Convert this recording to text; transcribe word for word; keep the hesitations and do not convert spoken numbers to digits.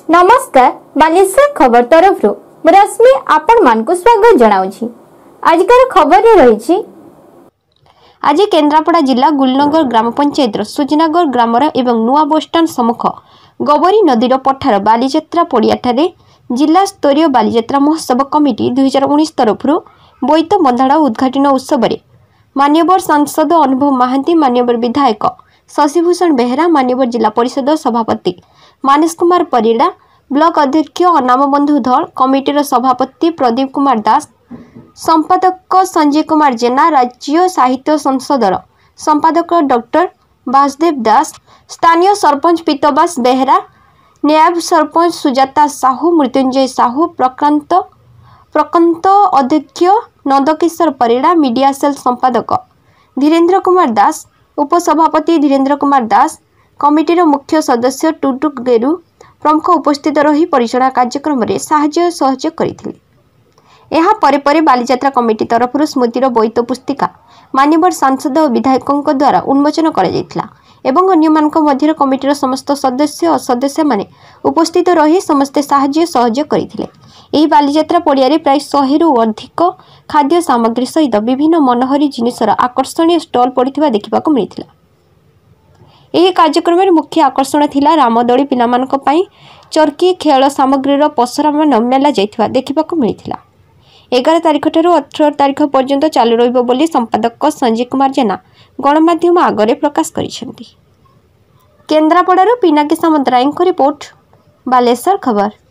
नमस्कार बालेश्वर खबर तरफ रश्मि आपण मान को स्वागत जनाऊँ। आजकार खबर रही आज केन्द्रापड़ा जिला गुलनगर ग्राम पंचायत सुजनागर ग्रामर एवं नुआ बसस्टाण्ड सम्मुख गबरी नदीर पठार बालीजात्रा पड़ियाठारे जिला स्तरीय बालीजात्रा महोत्सव कमिटी दुई हजार उन्नीस तरफ बोईत बंधाड़ उद्घाटन उत्सव में मान्यवर सांसद अनुभव महांती, मान्यवर विधायक शशिभूषण बेहरा, मान्यवर जिला परिषद सभापति मानस कुमार परिड़ा, ब्लॉक अध्यक्ष अनाम बंधु धल, कमिटीर सभापति प्रदीप कुमार दास, संपादक संजय कुमार जेना, राज्य साहित्य संसदर संपादक डॉक्टर वासुदेव दास, स्थानीय सरपंच पीतबास बेहरा, नायब सरपंच सुजाता साहू, मृत्युंजय साहू, प्रकांत प्रकांत अध्यक्ष नंदकिशोर परिड़ा, मीडिया सेल संपादक धीरेन्द्र कुमार दास, उपसभापति धीरेन्द्र कुमार दास, कमिटीर मुख्य सदस्य टुटुक गेरु प्रमुख उपस्थित रही परिचालना कार्यक्रम में साहाय्य सहयोग करथिले। एहा परे परे बालीजात्रा कमिटी तरफ स्मृतिर बोईत पुस्तिका मान्यवर सांसद और विधायकों द्वारा उन्मोचन करा जायथिला एवं अन्यमानक मध्य कमिटीर समस्त सदस्य और सदस्य माने उपस्थित रही समस्ते साहाय्य सहयोग करथिले। एही बालीजात्रा पड़िया रे प्राय सौ रु अधिक खाद्य सामग्री सहित विभिन्न मनोहरी जिनिसर आकर्षणीय स्टॉल पड़िथिबा देखिबाको मिलिथिला। एही कार्यक्रम में मुख्य आकर्षण थिला रामदोली पिलामानक पई चरकी खेल सामग्रीर पसरामान मेला जाइथिबा देखिबाको मिलिथिला। एगार तारिख ठारू अठारह तारिख पर्यंत चालू रहिबो बोली संपादक संजय कुमार जेना गणमाध्यम आगरे प्रकाश करिसेंती। केन्द्रापड़ारू पिनाकी सामंतरायଙ୍କ रिपोर्ट, बालेश्वर खबर।